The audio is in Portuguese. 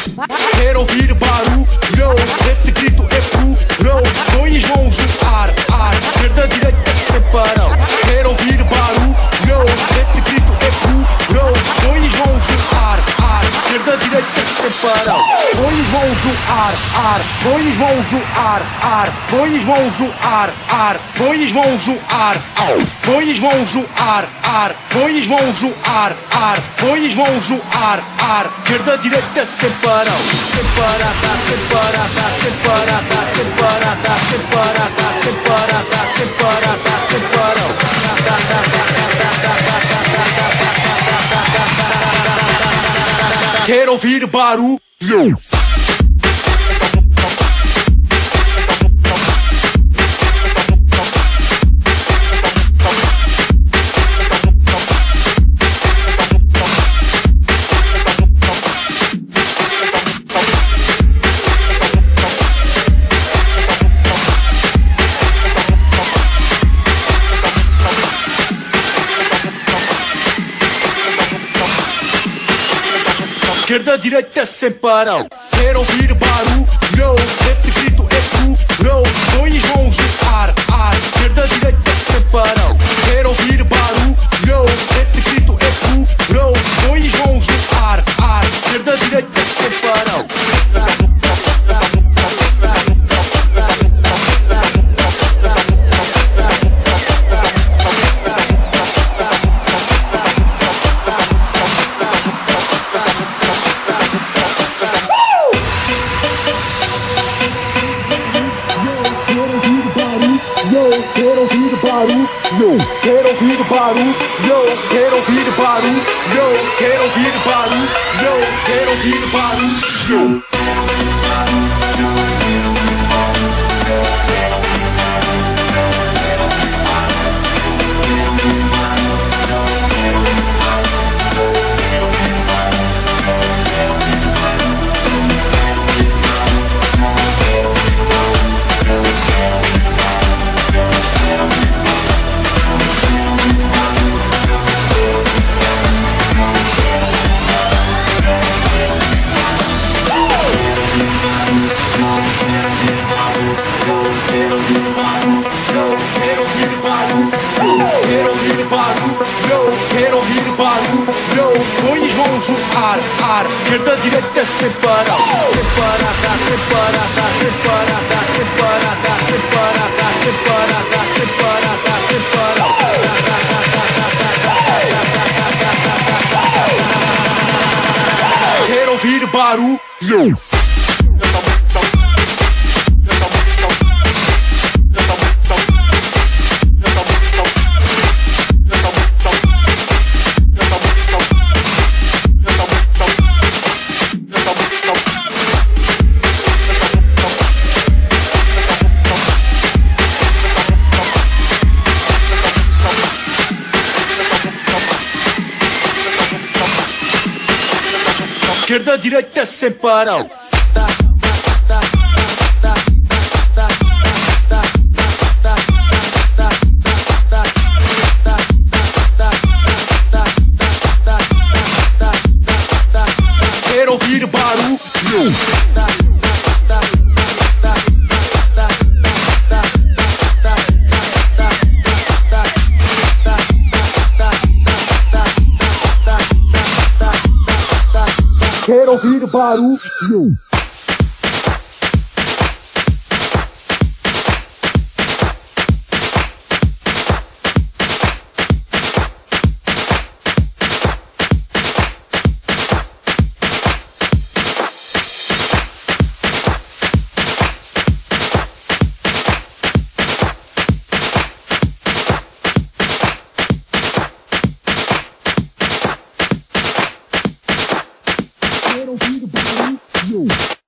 Quero ouvir barulho, esse grito é puro. Dois mãos no ar, esquerda, direita separam. Quero ouvir barulho, esse grito é puro. Dois mãos no ar, esquerda, direita separam. Dois mãos no ar, dois mãos no ar, dois mãos no ar, dois mãos no ar, dois mãos no ar, dois mãos no ar, dois mãos no ar, esquerda, direita separam. Separada, separada, separada, separada, separada, separada, separada, separam. Quero ouvir barulho. Esquerda, direita separam. Quero ouvir barulho, esse grito é puro. Dois mãos no ar, esquerda, direita separam. Quero ouvir barulho, esse grito é puro. Dois mãos no ar, esquerda, direita separam. Quero ouvir barulho, quero ouvir barulho, quero ouvir barulho, quero ouvir barulho, quero ouvir barulho. Quero ouvir barulho, dois mãos no ar, esquerda, direita separam. Separada, separada, separada, separada, separada, separada, separada, separam. Quero ouvir barulho. Esquerda, direita separam. Quero ouvir barulho. Quero ouvir barulho. Quero ouvir barulho.